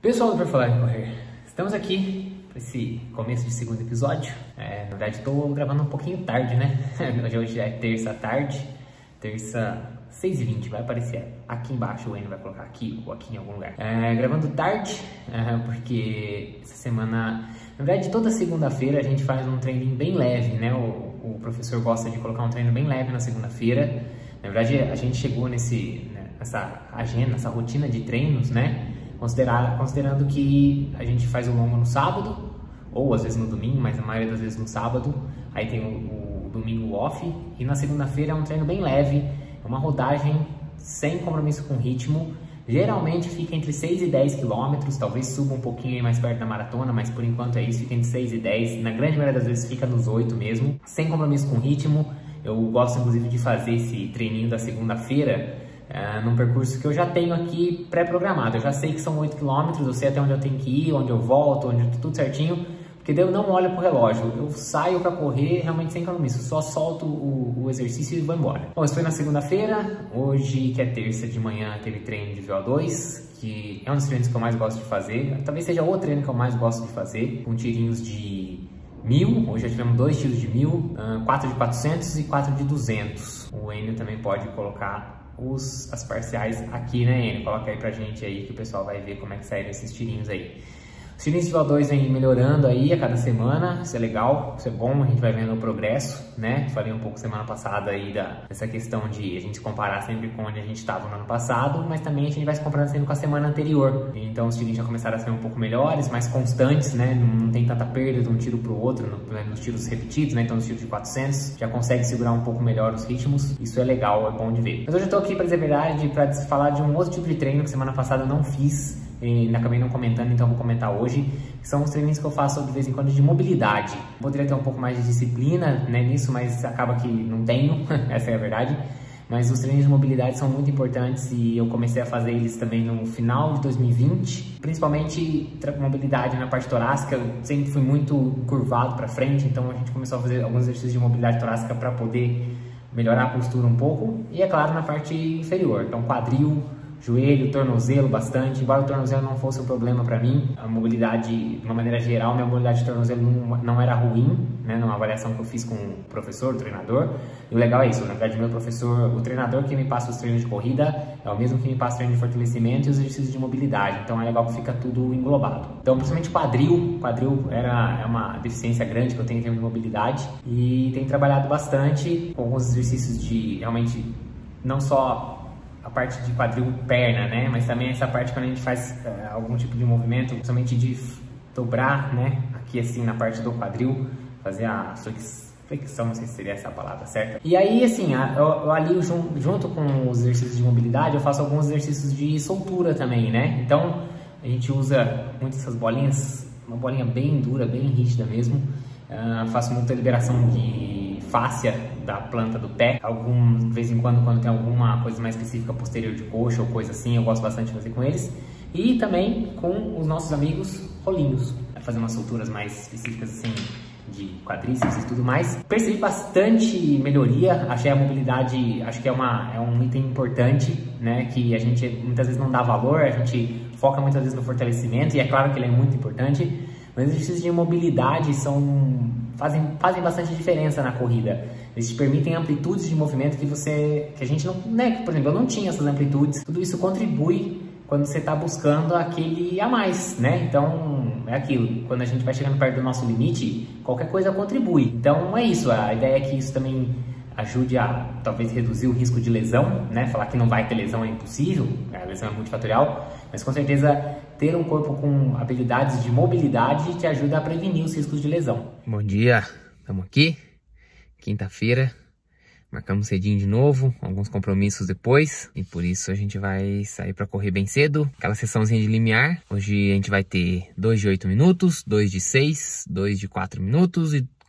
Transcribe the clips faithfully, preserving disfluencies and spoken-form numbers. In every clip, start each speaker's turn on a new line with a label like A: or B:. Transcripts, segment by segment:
A: Pessoal do Por Falar em Correr, estamos aqui para esse começo de segundo episódio. É, na verdade estou gravando um pouquinho tarde, né? Hoje é terça à tarde, terça seis e vinte, vai aparecer aqui embaixo, o N vai colocar aqui ou aqui em algum lugar. É, gravando tarde, é, porque essa semana, na verdade toda segunda-feira a gente faz um treininho bem leve, né? O, o professor gosta de colocar um treino bem leve na segunda-feira. Na verdade a gente chegou nesse, nessa agenda, nessa rotina de treinos, né? Considerar, considerando que a gente faz o longo no sábado, ou às vezes no domingo, mas a maioria das vezes no sábado. Aí tem o, o domingo off, e na segunda-feira é um treino bem leve, é uma rodagem sem compromisso com ritmo. Geralmente fica entre seis e dez quilômetros, talvez suba um pouquinho aí mais perto da maratona, mas por enquanto é isso, fica entre seis e dez, na grande maioria das vezes fica nos oito mesmo, sem compromisso com ritmo. Eu gosto inclusive de fazer esse treininho da segunda-feira Uh, num percurso que eu já tenho aqui pré-programado. Eu já sei que são oito quilômetros, eu sei até onde eu tenho que ir, onde eu volto, onde tudo certinho, porque daí eu não olho pro relógio, eu saio para correr realmente sem compromisso, só solto o, o exercício e vou embora. Bom, isso foi na segunda-feira. Hoje, que é terça de manhã, teve treino de V O dois, que é um dos treinos que eu mais gosto de fazer, talvez seja o treino que eu mais gosto de fazer, com tirinhos de mil. Hoje já tivemos dois tiros de mil, quatro de quatrocentos e quatro de duzentos. O Enio também pode colocar Os, as parciais aqui, né, Enio? Coloca aí pra gente aí que o pessoal vai ver como é que saíram esses tirinhos aí. Os tirinhos de V O dois vem melhorando aí a cada semana, isso é legal, isso é bom, a gente vai vendo o progresso, né? Falei um pouco semana passada aí da, dessa questão de a gente se comparar sempre com onde a gente estava no ano passado, mas também a gente vai se comparando sempre com a semana anterior. Então os tirinhos já começaram a ser um pouco melhores, mais constantes, né? Não, não tem tanta perda de um tiro pro outro, no, nos tiros repetidos, né? Então os tiros de quatrocentos já consegue segurar um pouco melhor os ritmos, isso é legal, é bom de ver. Mas hoje eu tô aqui, pra dizer a verdade, pra falar de um outro tipo de treino que semana passada eu não fiz, e acabei não comentando, então vou comentar hoje, que são os treinos que eu faço de vez em quando de mobilidade. Poderia ter um pouco mais de disciplina, né, nisso, mas acaba que não tenho, essa é a verdade. Mas os treinos de mobilidade são muito importantes e eu comecei a fazer eles também no final de dois mil e vinte, principalmente mobilidade na parte torácica. Eu sempre fui muito curvado para frente, então a gente começou a fazer alguns exercícios de mobilidade torácica para poder melhorar a postura um pouco, e é claro na parte inferior, então quadril, joelho, tornozelo bastante. Embora o tornozelo não fosse um problema para mim, a mobilidade, de uma maneira geral, minha mobilidade de tornozelo não, não era ruim, né, numa avaliação que eu fiz com o professor, o treinador. E o legal é isso, na verdade, meu professor, o treinador que me passa os treinos de corrida é o mesmo que me passa o treino de fortalecimento e os exercícios de mobilidade, então é legal que fica tudo englobado. Então, principalmente quadril, quadril era, é uma deficiência grande que eu tenho em termos de mobilidade, e tenho trabalhado bastante com alguns exercícios de, realmente, não só a parte de quadril perna, né? Mas também essa parte quando a gente faz uh, algum tipo de movimento, principalmente de dobrar, né? Aqui assim na parte do quadril, fazer a flexão, não sei se seria essa a palavra certa. E aí assim, eu, eu ali jun, junto com os exercícios de mobilidade, eu faço alguns exercícios de soltura também, né? Então a gente usa muito essas bolinhas, uma bolinha bem dura, bem rígida mesmo. Uh, faço muita liberação de fáscia da planta do pé. Algum, de vez em quando, quando tem alguma coisa mais específica posterior de coxa ou coisa assim, eu gosto bastante de fazer com eles. E também com os nossos amigos rolinhos, fazer umas solturas mais específicas assim, de quadríceps e tudo mais. Percebi bastante melhoria, achei a mobilidade, acho que é, uma, é um item importante, né, que a gente muitas vezes não dá valor, a gente foca muitas vezes no fortalecimento, e é claro que ele é muito importante, mas os exercícios de mobilidade são, fazem, fazem bastante diferença na corrida. Eles te permitem amplitudes de movimento que você, que a gente não, né, por exemplo, eu não tinha essas amplitudes. Tudo isso contribui quando você está buscando aquele a mais, né? Então, é aquilo, quando a gente vai chegando perto do nosso limite, qualquer coisa contribui. Então, é isso, a ideia é que isso também ajude a, talvez, reduzir o risco de lesão, né? Falar que não vai ter lesão é impossível, a lesão é multifatorial, mas com certeza ter um corpo com habilidades de mobilidade te ajuda a prevenir os riscos de lesão. Bom dia, estamos aqui, quinta-feira, marcamos cedinho de novo, alguns compromissos depois, e por isso a gente vai sair para correr bem cedo, aquela sessãozinha de limiar. Hoje a gente vai ter dois de oito minutos, dois de seis, dois de quatro minutos e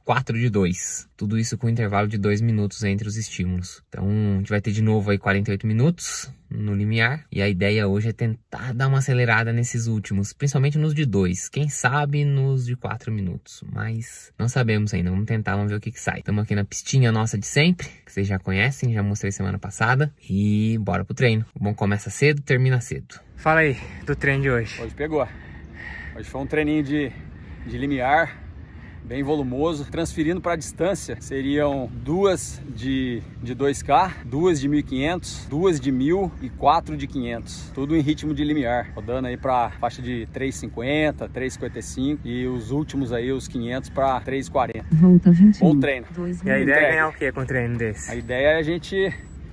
A: quatro de dois. Tudo isso com um intervalo de dois minutos entre os estímulos. Então a gente vai ter de novo aí quarenta e oito minutos no limiar. E a ideia hoje é tentar dar uma acelerada nesses últimos, principalmente nos de dois. Quem sabe nos de quatro minutos. Mas não sabemos ainda. Vamos tentar, vamos ver o que que sai. Estamos aqui na pistinha nossa de sempre, que vocês já conhecem, já mostrei semana passada. E bora pro treino. O bom começa cedo, termina cedo. Fala aí do treino de hoje.
B: Hoje pegou. Hoje foi um treininho de, de limiar, bem volumoso. Transferindo para a distância, seriam duas de, de dois K, duas de mil e quinhentos, duas de mil e quatro de quinhentos. Tudo em ritmo de limiar, rodando aí para faixa de três e cinquenta, três e cinquenta e cinco e os últimos aí, os quinhentos, para três e quarenta.
C: Volta vinte.
B: Bom treino.
A: E a ideia é ganhar o que com um treino desse?
B: A ideia é a gente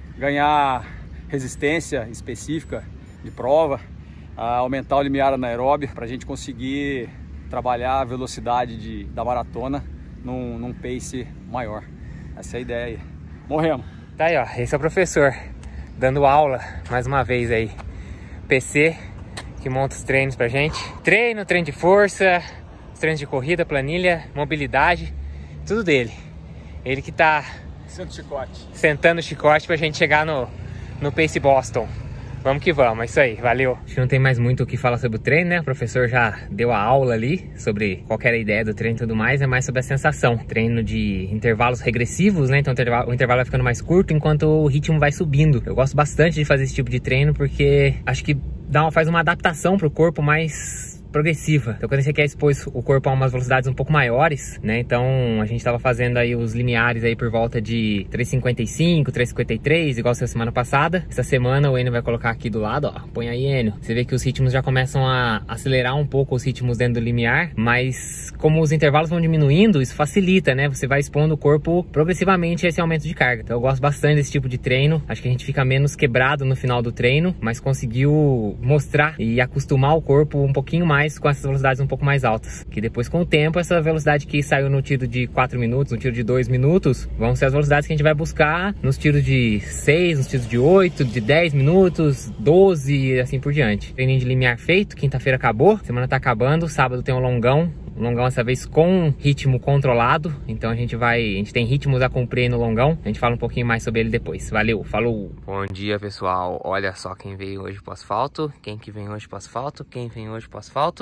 B: ganhar resistência específica de prova, aumentar o limiar anaeróbio para a gente conseguir trabalhar a velocidade de, da maratona num, num pace maior. Essa é a ideia aí. Morremos.
A: Tá aí, ó. Esse é o professor dando aula mais uma vez aí. P C que monta os treinos pra gente. Treino, treino de força, os treinos de corrida, planilha, mobilidade, tudo dele. Ele que tá
B: Senta o chicote.
A: sentando o chicote pra gente chegar no, no pace Boston. Vamos que vamos, é isso aí, valeu. Acho que não tem mais muito o que falar sobre o treino, né? O professor já deu a aula ali sobre qual era a ideia do treino e tudo mais, é mais sobre a sensação. Treino de intervalos regressivos, né? Então o intervalo, o intervalo vai ficando mais curto enquanto o ritmo vai subindo. Eu gosto bastante de fazer esse tipo de treino porque acho que dá uma, faz uma adaptação pro corpo mais progressiva. Então quando você quer expor o corpo a umas velocidades um pouco maiores, né? Então a gente tava fazendo aí os limiares aí por volta de três e cinquenta e cinco, três e cinquenta e três, igual foi a semana passada. Essa semana o Enio vai colocar aqui do lado, ó. Põe aí, Enio. Você vê que os ritmos já começam a acelerar um pouco os ritmos dentro do limiar, mas como os intervalos vão diminuindo, isso facilita, né? Você vai expondo o corpo progressivamente a esse aumento de carga. Então eu gosto bastante desse tipo de treino. Acho que a gente fica menos quebrado no final do treino, mas conseguiu mostrar e acostumar o corpo um pouquinho mais com essas velocidades um pouco mais altas, que depois com o tempo essa velocidade que saiu no tiro de quatro minutos, no tiro de dois minutos, vão ser as velocidades que a gente vai buscar nos tiros de seis, nos tiros de oito, de dez minutos, doze e assim por diante. Treininho de limiar feito, quinta-feira acabou, semana tá acabando, sábado tem um longão, um longão essa vez com ritmo controlado, então a gente vai, a gente tem ritmos a cumprir no longão, a gente fala um pouquinho mais sobre ele depois. Valeu, falou! Bom dia, pessoal, olha só quem veio hoje pro asfalto, quem que vem hoje pro asfalto, quem vem hoje pro asfalto?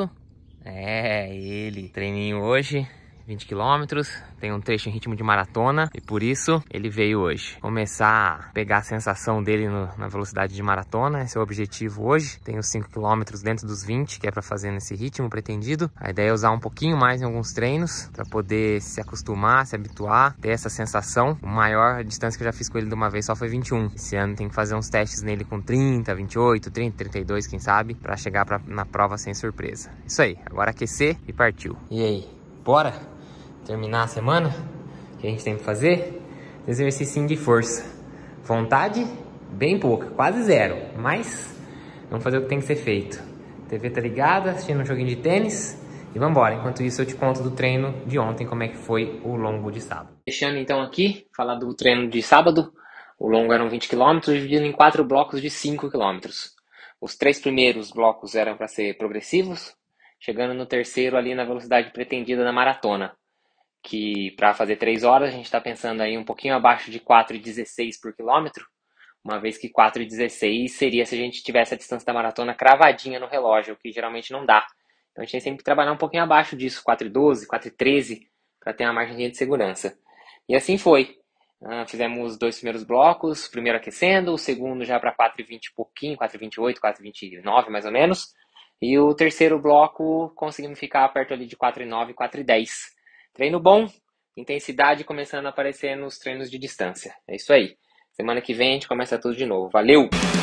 A: É, ele. Treininho hoje, vinte quilômetros, tem um trecho em ritmo de maratona e por isso ele veio hoje. Começar a pegar a sensação dele no, na velocidade de maratona, esse é o objetivo hoje. Tem os cinco quilômetros dentro dos vinte, que é para fazer nesse ritmo pretendido. A ideia é usar um pouquinho mais em alguns treinos, para poder se acostumar, se habituar, ter essa sensação. O maior distância que eu já fiz com ele de uma vez só foi vinte e um. Esse ano tem que fazer uns testes nele com trinta, vinte e oito, trinta, trinta e dois, quem sabe, para chegar pra, na prova sem surpresa. Isso aí, agora aquecer e partiu. E aí, bora terminar a semana? O que a gente tem que fazer? Exercício de força. Vontade, bem pouca, quase zero. Mas vamos fazer o que tem que ser feito. A T V tá ligada, assistindo um joguinho de tênis e vamos embora. Enquanto isso eu te conto do treino de ontem, como é que foi o longo de sábado. Deixando então aqui, falar do treino de sábado. O longo eram vinte quilômetros, dividido em quatro blocos de cinco quilômetros. Os três primeiros blocos eram para ser progressivos, chegando no terceiro ali na velocidade pretendida da maratona, que para fazer três horas a gente está pensando aí um pouquinho abaixo de quatro e dezesseis por quilômetro, uma vez que quatro e dezesseis seria se a gente tivesse a distância da maratona cravadinha no relógio, o que geralmente não dá. Então a gente tem sempre que trabalhar um pouquinho abaixo disso, quatro e doze, quatro e treze, para ter uma margem de segurança. E assim foi. Uh, fizemos os dois primeiros blocos, o primeiro aquecendo, o segundo já para quatro e vinte e pouquinho, quatro e vinte e oito, quatro e vinte e nove mais ou menos. E o terceiro bloco conseguimos ficar perto ali de quatro e nove, quatro e dez. Treino bom, intensidade começando a aparecer nos treinos de distância. É isso aí. Semana que vem a gente começa tudo de novo. Valeu!